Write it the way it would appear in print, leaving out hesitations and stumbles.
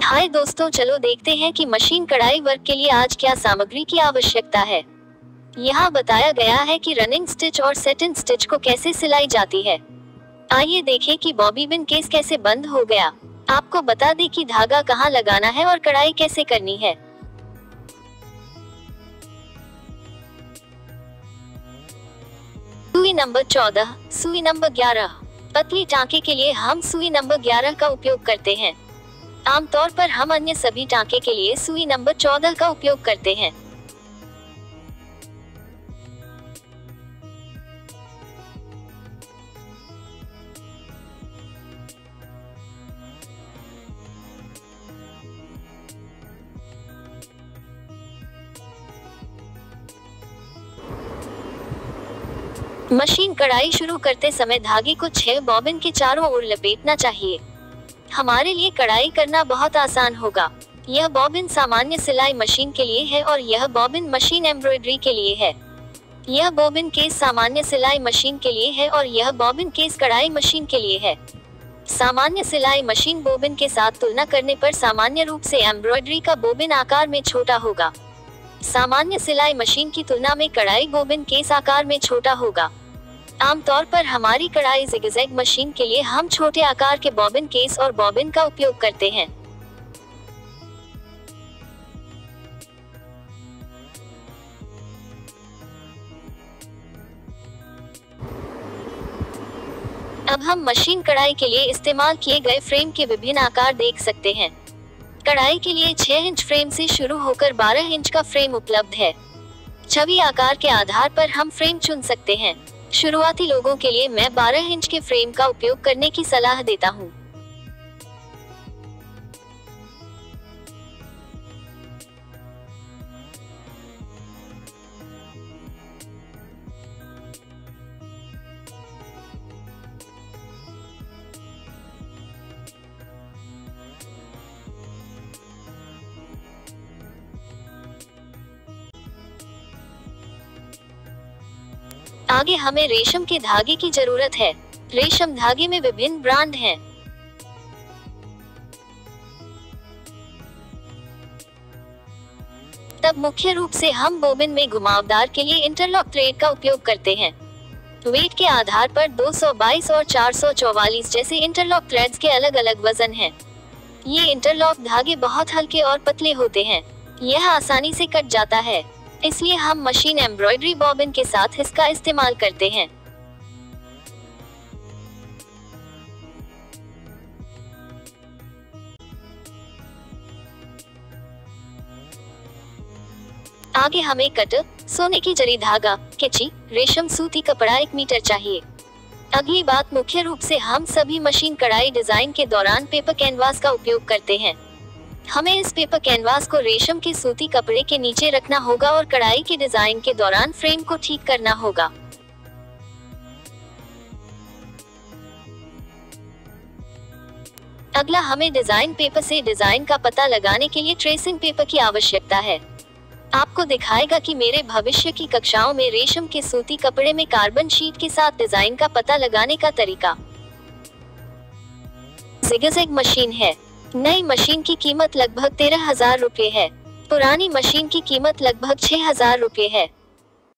हाय दोस्तों, चलो देखते हैं कि मशीन कढ़ाई वर्क के लिए आज क्या सामग्री की आवश्यकता है। यहाँ बताया गया है कि रनिंग स्टिच और सेटिन स्टिच को कैसे सिलाई जाती है। आइए देखें कि बॉबी पिन केस कैसे बंद हो गया। आपको बता दें कि धागा कहाँ लगाना है और कढ़ाई कैसे करनी है। सुई नंबर 14, सुई नंबर 11। पतली टांके के लिए हम सुई नंबर 11 का उपयोग करते हैं। आमतौर पर हम अन्य सभी टांके के लिए सुई नंबर 14 का उपयोग करते हैं। मशीन कढ़ाई शुरू करते समय धागे को 6 बॉबिन के चारों ओर लपेटना चाहिए। हमारे लिए कढ़ाई करना बहुत आसान होगा। यह बॉबिन सामान्य सिलाई मशीन के लिए है और यह बॉबिन मशीन एम्ब्रॉयडरी के लिए है। यह बॉबिन केस सामान्य सिलाई मशीन के लिए है और यह बॉबिन केस कढ़ाई मशीन के लिए है। सामान्य सिलाई मशीन बॉबिन के साथ तुलना करने पर सामान्य रूप से एम्ब्रॉयडरी का बॉबिन आकार में छोटा होगा। सामान्य सिलाई मशीन की तुलना में कढ़ाई बॉबिन केस आकार में छोटा होगा। आमतौर पर हमारी कढ़ाई ज़िगज़ैग मशीन के लिए हम छोटे आकार के बॉबिन केस और बॉबिन का उपयोग करते हैं। अब हम मशीन कढ़ाई के लिए इस्तेमाल किए गए फ्रेम के विभिन्न आकार देख सकते हैं। कढ़ाई के लिए 6 इंच फ्रेम से शुरू होकर 12 इंच का फ्रेम उपलब्ध है। छवि आकार के आधार पर हम फ्रेम चुन सकते हैं। शुरुआती लोगों के लिए मैं 12 इंच के फ्रेम का उपयोग करने की सलाह देता हूँ। आगे हमें रेशम के धागे की जरूरत है। रेशम धागे में विभिन्न ब्रांड हैं। तब मुख्य रूप से हम बॉबिन में घुमावदार के लिए इंटरलॉक थ्रेड का उपयोग करते हैं। वेट के आधार पर 222 और 444 जैसे इंटरलॉक थ्रेड्स के अलग अलग वजन हैं। ये इंटरलॉक धागे बहुत हल्के और पतले होते हैं। यह आसानी से कट जाता है, इसलिए हम मशीन एम्ब्रॉयडरी बॉबिन के साथ इसका इस्तेमाल करते हैं। आगे हमें कटर, सोने की जरी धागा, कैंची, रेशम सूती कपड़ा 1 मीटर चाहिए। अगली बात, मुख्य रूप से हम सभी मशीन कढ़ाई डिजाइन के दौरान पेपर कैनवास का उपयोग करते हैं। हमें इस पेपर कैनवास को रेशम के सूती कपड़े के नीचे रखना होगा और कढ़ाई के डिजाइन के दौरान फ्रेम को ठीक करना होगा। अगला, हमें डिजाइन पेपर से डिजाइन का पता लगाने के लिए ट्रेसिंग पेपर की आवश्यकता है। आपको दिखाएगा कि मेरे भविष्य की कक्षाओं में रेशम के सूती कपड़े में कार्बन शीट के साथ डिजाइन का पता लगाने का तरीका। ज़िगज़ैग मशीन है। नई मशीन की कीमत लगभग 13,000 रुपए है। पुरानी मशीन की कीमत लगभग 6,000 रुपए है।